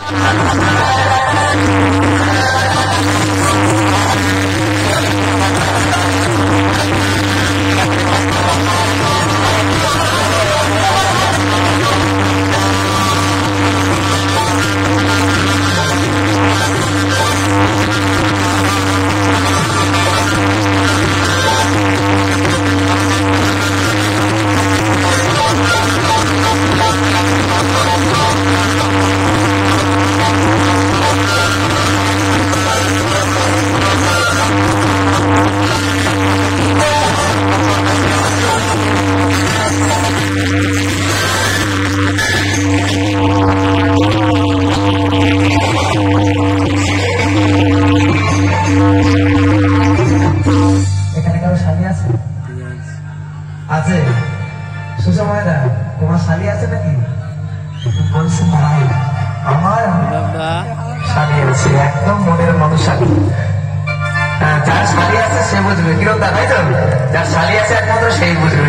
আছে সুষমায়দা তোমার শালি আছে নাকি? বলছে আমার শালি আছে, একদম মনের মানুষ শালি। যার শালি আছে সে বুঝবে, কিরকম তাই তো, যার শালি আছে একমাত্র সেই বুঝবে।